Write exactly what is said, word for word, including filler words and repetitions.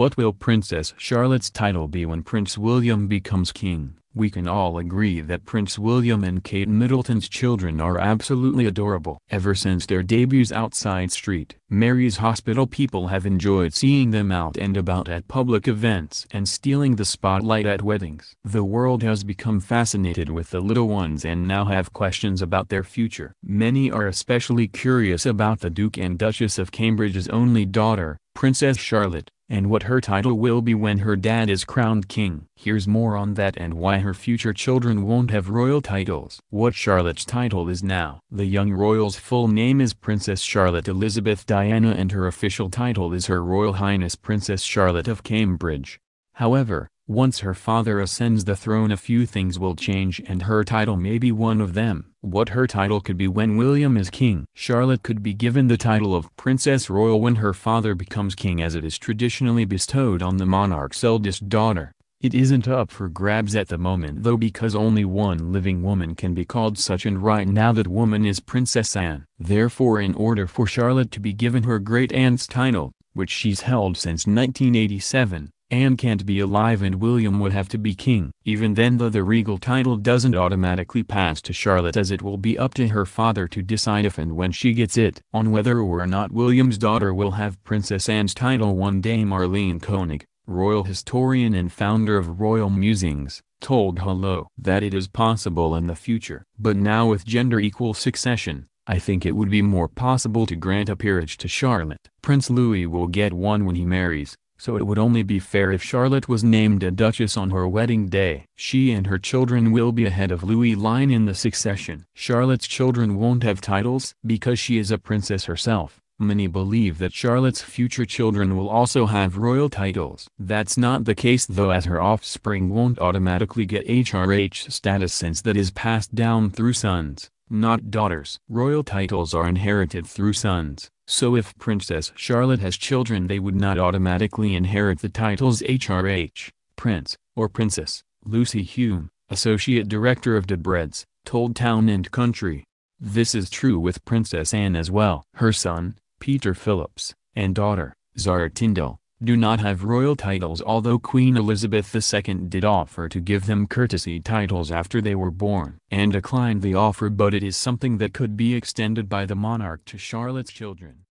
What will Princess Charlotte's title be when Prince William becomes king? We can all agree that Prince William and Kate Middleton's children are absolutely adorable. Ever since their debuts outside Street Mary's Hospital, people have enjoyed seeing them out and about at public events and stealing the spotlight at weddings. The world has become fascinated with the little ones and now have questions about their future. Many are especially curious about the Duke and Duchess of Cambridge's only daughter, Princess Charlotte, and what her title will be when her dad is crowned king. Here's more on that and why her future children won't have royal titles. What Charlotte's title is now. The young royal's full name is Princess Charlotte Elizabeth Diana, and her official title is Her Royal Highness Princess Charlotte of Cambridge. However, once her father ascends the throne, a few things will change and her title may be one of them. What her title could be when William is king. Charlotte could be given the title of Princess Royal when her father becomes king, as it is traditionally bestowed on the monarch's eldest daughter. It isn't up for grabs at the moment though, because only one living woman can be called such, and right now that woman is Princess Anne. Therefore, in order for Charlotte to be given her great-aunt's title, which she's held since nineteen eighty-seven, Anne can't be alive and William would have to be king. Even then though, the regal title doesn't automatically pass to Charlotte, as it will be up to her father to decide if and when she gets it. On whether or not William's daughter will have Princess Anne's title one day, Marlene Koenig, royal historian and founder of Royal Musings, told Hello that it is possible in the future. But now with gender-equal succession, I think it would be more possible to grant a peerage to Charlotte. Prince Louis will get one when he marries, so it would only be fair if Charlotte was named a duchess on her wedding day. She and her children will be ahead of Louis' line in the succession. Charlotte's children won't have titles because she is a princess herself. Many believe that Charlotte's future children will also have royal titles. That's not the case though, as her offspring won't automatically get H R H status, since that is passed down through sons, not daughters. Royal titles are inherited through sons, so if Princess Charlotte has children, they would not automatically inherit the titles H R H, Prince, or Princess. Lucy Hume, Associate Director of Debreds, told Town and Country. This is true with Princess Anne as well. Her son, Peter Phillips, and daughter, Zara Tindall, do not have royal titles, although Queen Elizabeth the Second did offer to give them courtesy titles after they were born. Anne declined the offer, but it is something that could be extended by the monarch to Charlotte's children.